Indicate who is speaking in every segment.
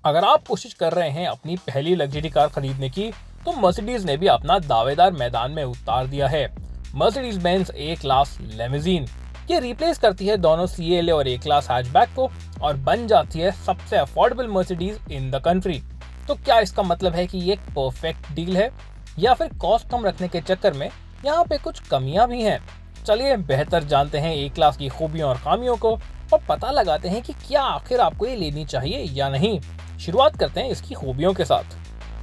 Speaker 1: अगर आप कोशिश कर रहे हैं अपनी पहली लग्जरी कार खरीदने की, तो मर्सिडीज ने भी अपना दावेदार मैदान में उतार दिया है। Mercedes Benz A class limousine ये रिप्लेस करती है दोनों CLA और ए क्लास हैचबैक को और बन जाती है सबसे affordable Mercedes in the country. तो क्या इसका मतलब है कि ये एक परफेक्ट डील है, या फिर कॉस्ट कम रखने के चक्कर में यहाँ पे कुछ कमियां भी हैं? चलिए बेहतर जानते हैं ए क्लास की खूबियों और खामियों को और पता लगाते हैं कि क्या आखिर आपको ये लेनी चाहिए या नहीं। शुरुआत करते हैं इसकी खूबियों के साथ।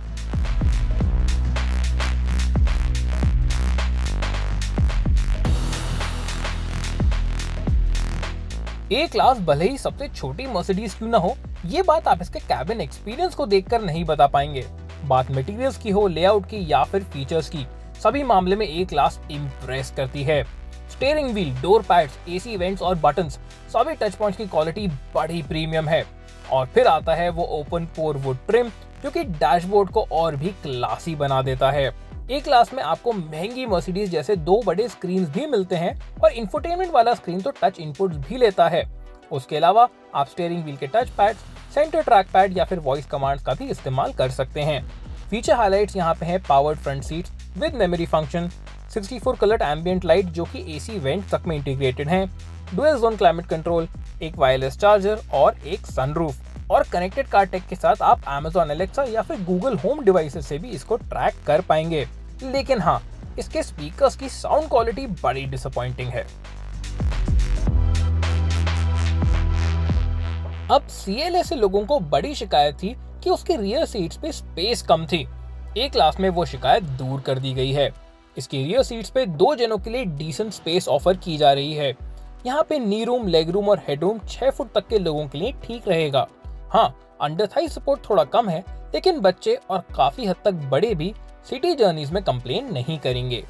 Speaker 1: ए क्लास भले ही सबसे छोटी मर्सिडीज क्यों ना हो, ये बात आप इसके कैबिन एक्सपीरियंस को देखकर नहीं बता पाएंगे। बात मटेरियल्स की हो, लेआउट की या फिर फीचर्स की, सभी मामले में ए क्लास इम्प्रेस करती है। Steering wheel, door pads, AC vents और बटन्स, सभी टच पॉइंट्स की क्वालिटी बड़ी प्रीमियम है। और फिर आता है वो ओपन पोर वुड ट्रिम, जो कि डैशबोर्ड को और भी क्लासी बना देता है। ए क्लास में आपको महंगी मर्सिडीज जैसे 2 बड़े स्क्रीन भी मिलते हैं और इंफोटेनमेंट वाला स्क्रीन तो टच इनपुट्स भी लेता है। उसके अलावा आप स्टीयरिंग व्हील के touch pad, centre track pad या फिर वॉइस कमांड्स का भी इस्तेमाल कर सकते हैं। फीचर हाइलाइट्स यहाँ पे हैं powered front seats with memory function, 64 coloured ambient light जो कि AC वेंट तक में इंटीग्रेटेड हैं, डुअल जोन क्लाइमेट कंट्रोल, एक वायरलेस चार्जर और एक सनरूफ। और कनेक्टेड कार टेक के साथ आप Amazon Alexa या फिर Google होम डिवाइसेस से भी इसको ट्रैक कर पाएंगे। लेकिन हाँ, इसके स्पीकर्स की साउंड क्वालिटी बड़ी डिसअपॉइंटिंग है। अब CLA से लोगों को बड़ी शिकायत थी कि उसके रियर सीट्स पे स्पेस कम थी। ए क्लास में वो शिकायत दूर कर दी गई है। इसकी रियर सीट्स पे 2 जनों के लिए डिसेंट स्पेस ऑफर की जा रही है। यहाँ पे नी रूम, लेग रूम और हेडरूम 6 फुट तक के लोगों के लिए ठीक रहेगा। हाँ, अंडर थाई सपोर्ट थोड़ा कम है, लेकिन बच्चे और काफी हद तक बड़े भी सिटी जर्नीज में कंप्लेन नहीं करेंगे।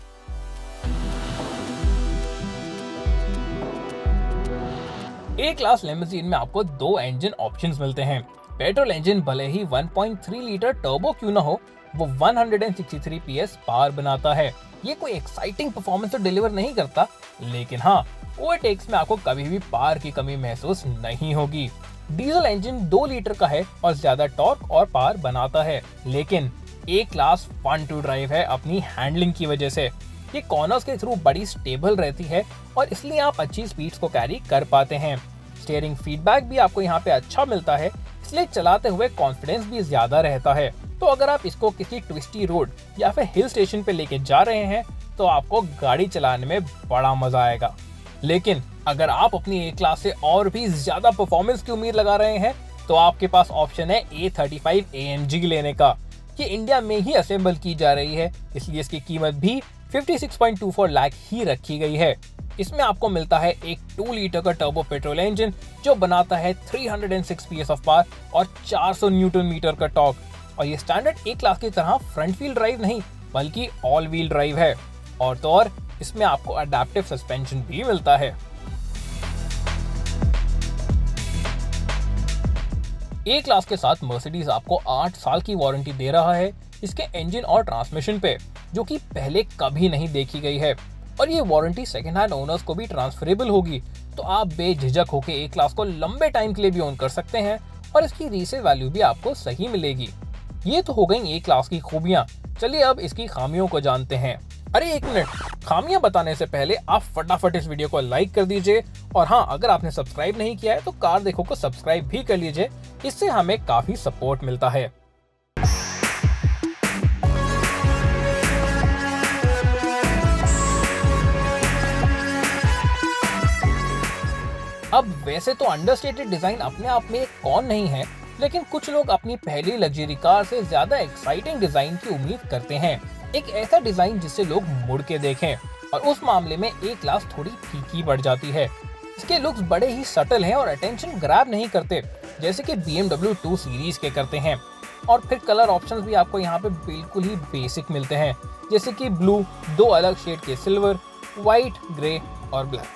Speaker 1: ए क्लास लिमोजिन में आपको 2 इंजन ऑप्शंस मिलते हैं। पेट्रोल इंजन भले ही 1.3 लीटर टर्बो क्यों ना हो, वो 163 PS पावर बनाता है। ये कोई एक्साइटिंग परफॉर्मेंस तो डिलीवर नहीं करता, लेकिन हाँ, ओवरटेक्स में आपको कभी भी पावर की कमी महसूस नहीं होगी। डीजल इंजन 2 लीटर का है और ज्यादा टॉर्क और पावर बनाता है, लेकिन A class fun to drive है अपनी हैंडलिंग की वजह से। ये कॉर्नर्स के थ्रू बड़ी स्टेबल रहती है और इसलिए आप अच्छी स्पीड्स को कैरी कर पाते हैं। स्टीयरिंग फीडबैक भी आपको यहाँ पे अच्छा मिलता है, इसलिए चलाते हुए कॉन्फिडेंस भी ज्यादा रहता है। तो अगर आप इसको किसी ट्विस्टी रोड या फिर हिल स्टेशन पे लेके जा रहे हैं, तो आपको गाड़ी चलाने में बड़ा मजा आएगा। लेकिन अगर आप अपनी ए क्लास से और भी ज्यादा परफॉर्मेंस की उम्मीद लगा रहे हैं, तो आपके पास ऑप्शन है A35 AMG लेने का। ये इंडिया में ही असेंबल की जा रही है, इसलिए इसकी कीमत भी 56.24 लाख ही रखी गई है। इसमें आपको मिलता है एक 2 लीटर का टर्बो पेट्रोल इंजन जो बनाता है 306 PS ऑफ पावर और 400 न्यूटन मीटर का टॉर्क। और ये स्टैंडर्ड ए क्लास की तरह फ्रंट व्हील ड्राइव नहीं, बल्कि ऑल व्हील ड्राइव है। और तो और इसमें आपको अडैप्टिव सस्पेंशन भी मिलता है। ए क्लास के साथ मर्सिडीज आपको 8 साल की वारंटी दे रहा है इसके इंजन और ट्रांसमिशन पे, जो कि पहले कभी नहीं देखी गई है। और ये वारंटी सेकंड हैंड ओनर्स को भी ट्रांसफरेबल होगी, तो आप बेझिझक होकर ए क्लास को लंबे टाइम के लिए भी ओन कर सकते हैं और इसकी रीसेल वैल्यू भी आपको सही मिलेगी। ये तो हो गई ए क्लास की खूबियां। चलिए अब इसकी खामियों को जानते हैं। अरे एक मिनट, खामियां बताने से पहले आप फटाफट इस वीडियो को लाइक कर दीजिए। और हाँ, अगर आपने सब्सक्राइब नहीं किया है तो कार देखो को सब्सक्राइब भी कर लीजिए, इससे हमें काफी सपोर्ट मिलता है। अब वैसे तो अंडरस्टेटेड डिजाइन अपने आप में एक कौन नहीं है, लेकिन कुछ लोग अपनी पहली लग्जरी कार से ज्यादा एक्साइटिंग डिजाइन की उम्मीद करते हैं। एक ऐसा डिजाइन जिससे लोग मुड़ के देखें, और उस मामले में ए क्लास थोड़ी फीकी पड़ जाती है। इसके लुक्स बड़े ही सटल हैं और अटेंशन ग्रैब नहीं करते, जैसे कि BMW 2 सीरीज के करते हैं। और फिर कलर ऑप्शंस भी आपको यहाँ पे बिल्कुल ही बेसिक मिलते हैं, जैसे कि ब्लू, 2 अलग शेड के सिल्वर, व्हाइट, ग्रे और ब्लैक।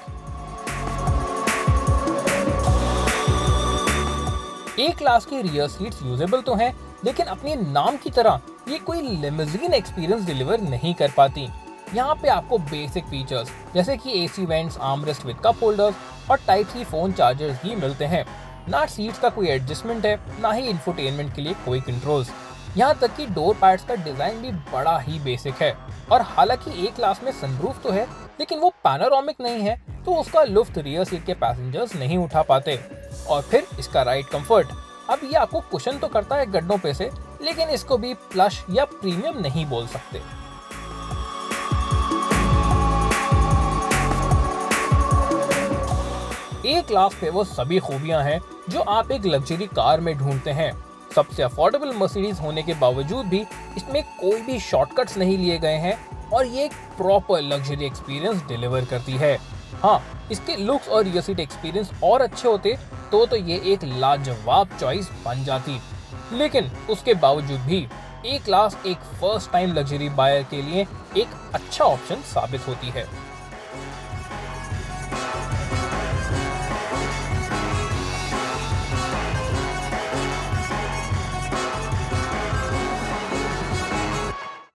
Speaker 1: ए क्लास की रियर सीट्स यूजेबल तो हैं, लेकिन अपने नाम की तरह ये कोई लिमोजिन एक्सपीरियंस डिलीवर नहीं कर पाती। यहाँ पे आपको बेसिक फीचर्स जैसे कि AC vents, armrest with cup holders और टाइप C फोन चार्जर्स ही मिलते हैं। ना सीट्स का कोई एडजस्टमेंट है, ना ही इंफोटेनमेंट के लिए कोई कंट्रोल्स। यहाँ तक कि डोर पैड्स का डिजाइन भी बड़ा ही बेसिक है। और हालांकि ए क्लास में सनरूफ तो है, लेकिन वो पैनोरामिक नहीं है, तो उसका लुफ्त रियर सीट के पैसेंजर्स नहीं उठा पाते। और फिर इसका राइड कंफर्ट, अब ये आपको कुशन तो करता है गड्डों पे से, लेकिन इसको भी प्लश या प्रीमियम नहीं बोल सकते। ए क्लास पे वो सभी खूबियां हैं जो आप एक लग्जरी कार में ढूंढते हैं। सबसे अफोर्डेबल मर्सिडीज होने के बावजूद भी इसमें कोई भी शॉर्टकट्स नहीं लिए गए हैं और ये एक प्रॉपर लग्जरी एक्सपीरियंस डिलीवर करती है। हाँ, इसके लुक्स और रियर सीट एक्सपीरियंस और अच्छे होते तो ये एक लाजवाब चॉइस बन जाती, लेकिन उसके बावजूद भी ए क्लास एक फर्स्ट टाइम लग्जरी बायर के लिए एक अच्छा ऑप्शन साबित होती है।